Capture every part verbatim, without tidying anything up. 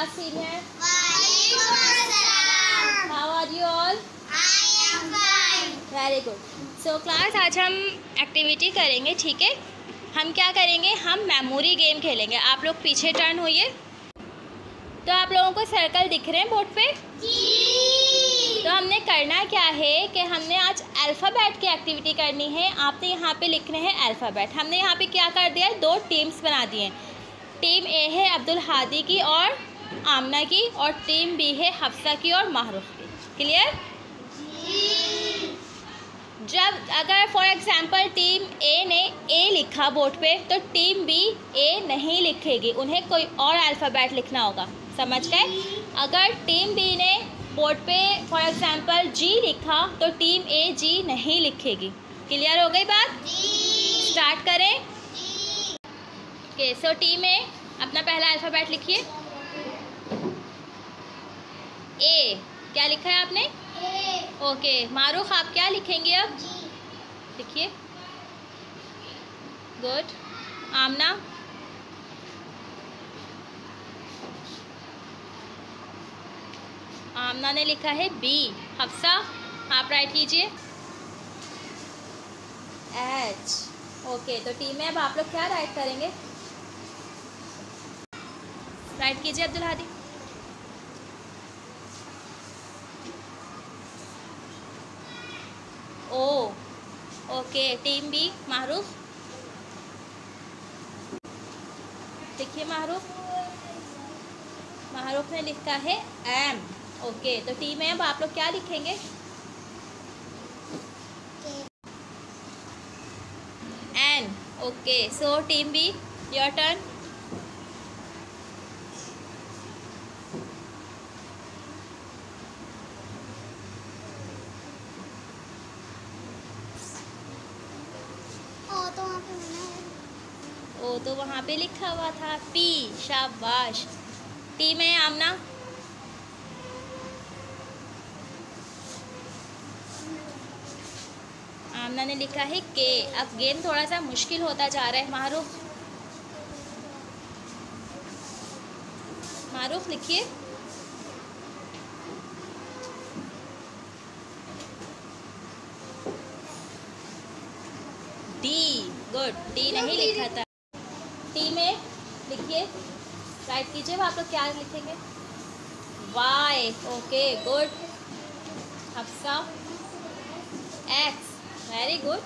Class senior? How are you all? Very good. So class, आज हम activity करेंगे, ठीक है। हम क्या करेंगे, हम मेमोरी गेम खेलेंगे। आप लोग पीछे टर्न होइए। तो आप लोगों को सर्कल दिख रहे हैं बोर्ड पे? जी। तो हमने करना क्या है कि हमने आज अल्फ़ाबेट की एक्टिविटी करनी है। आपने यहाँ पे लिखने हैं अल्फ़ाबेट। हमने यहाँ पे क्या कर दिया है, दो टीम्स बना दिए हैं। टीम ए है अब्दुल हादी की और आमना की, और टीम बी है हफ्सा की और माहरूफ की। क्लियर? जब अगर फॉर एग्जांपल टीम ए ने ए लिखा बोर्ड पे, तो टीम बी ए नहीं लिखेगी, उन्हें कोई और अल्फ़ाबेट लिखना होगा। समझ गए? अगर टीम बी ने बोर्ड पे फॉर एग्जांपल जी लिखा, तो टीम ए जी नहीं लिखेगी। क्लियर हो गई बात? स्टार्ट करें। ओके, सो टीम ए अपना पहला अल्फ़ाबेट लिखिए। ए क्या लिखा है आपने? ओके, मारूफ आप क्या लिखेंगे अब? लिखिए। गुड। आमना? आमना ने लिखा है बी। हफ्सा आप राइट कीजिए। एच। ओके, तो टीम में अब आप लोग क्या राइट करेंगे? राइट कीजिए Abdul Hadi. Oh. Okay, team B Mahroof देखिए। माहरूफ माहरूफ ने लिखा है एम। ओके, तो टीम है, अब आप लोग क्या लिखेंगे? N. Okay, so team B your turn. O तो वहाँ पे लिखा हुआ था पी। शाबाश। टीम है आमना? आमना ने लिखा है के। अब गेम थोड़ा सा मुश्किल होता जा रहा है। मारूफ मारूफ लिखिए। डी। गुड। डी नहीं लिखा था। टी में लिखिए। राइट कीजिए। आप लोग क्या लिखेंगे? Y. Okay, good. Hafsa? X. Very good.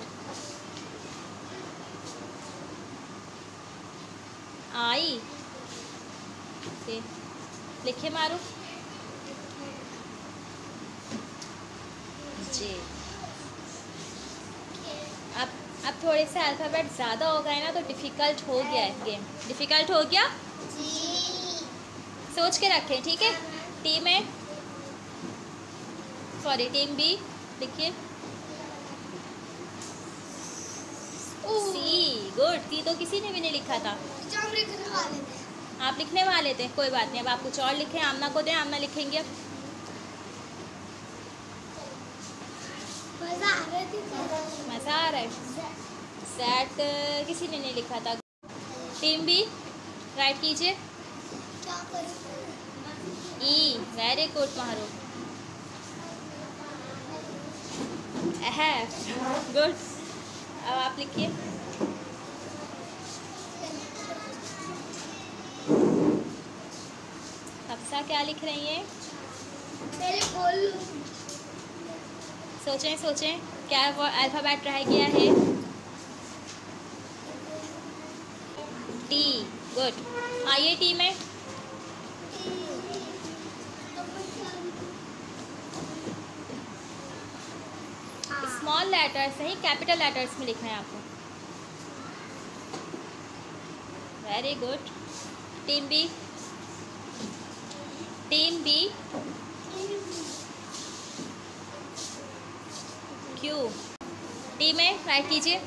I. Okay, लिखिए मारूफ। जी। अब अब थोड़े से अल्फ़ाबेट ज़्यादा हो गए ना, तो डिफ़िकल्ट हो गया है गेम। डिफ़िकल्ट हो गया? जी। सोच के रखें, ठीक है। टीम है सॉरी टीम बी लिखिए। सी। गुड। सी तो किसी ने भी नहीं लिखा था। आप लिखने वाले थे, कोई बात नहीं। अब आप कुछ और लिखें। आमना को दें, आमना लिखेंगे। अब मज़ा आ रहा है। सेट किसी ने नहीं लिखा था। टीम बी राइट कीजिए। E. Very good Maroof. Good. अब आप लिखिए। हफ्सा क्या लिख रही हैं? सोचें सोचें, क्या वो अल्फ़ाबेट रह गया है? टी। गुड। आइए टी में। स्मॉल लेटर्स नहीं, कैपिटल लेटर्स में लिखना है आपको। Very good. Team B. Team B Q. T में राइट कीजिए।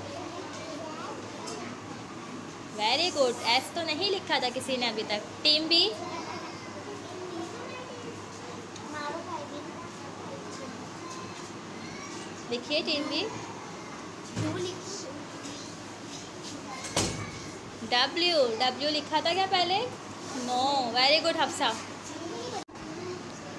Very good. एस तो नहीं लिखा था किसी ने अभी तक। टीम बी लिखिए। Team B W. डब्ल्यू लिखा था क्या पहले? No. Very good Hafsa.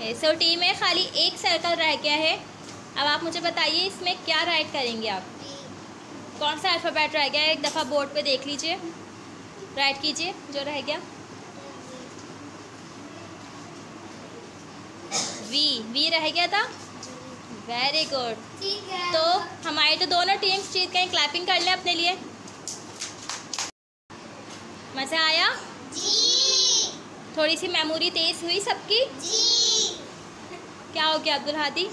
So team में खाली एक सर्कल रह गया है। अब आप मुझे बताइए इसमें क्या राइट करेंगे आप? कौन सा अल्फ़ाबेट रह गया है? एक दफ़ा बोर्ड पे देख लीजिए, राइट कीजिए जो रह गया। वी वी रह गया था। Very good. तो हमारी तो दोनों टीम्स जीत गए। क्लैपिंग कर लें अपने लिए। मज़ा आया? जी। थोड़ी सी मेमोरी तेज़ हुई सबकी? जी। क्या हो गया अब्दुल हादी?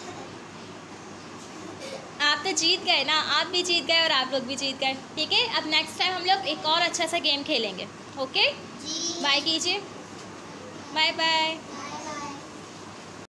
आप तो जीत गए ना, आप भी जीत गए और आप लोग भी जीत गए। ठीक है, अब नेक्स्ट टाइम हम लोग एक और अच्छा सा गेम खेलेंगे। ओके, बाय कीजिए। Bye bye.